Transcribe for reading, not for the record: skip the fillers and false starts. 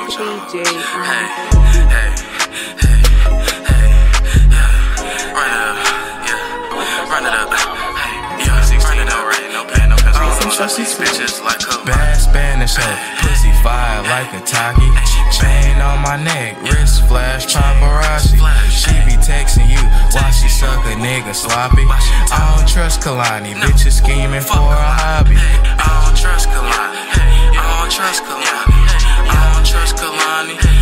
DJ. Hey, hey, hey, hey, yeah. Run it up, yeah. Run it up, hey, yeah. 16, no rain, no pen, no pencil. Some these bitches like a bad Spanish hoe, pussy fire like a Taki. Chain on my neck, wrist flash, paparazzi. She be texting you while she suck a nigga sloppy. I don't trust Kalani, bitches scheming for a hobby. I don't trust Kalani, I don't trust Kalani, I don't trust Kalani.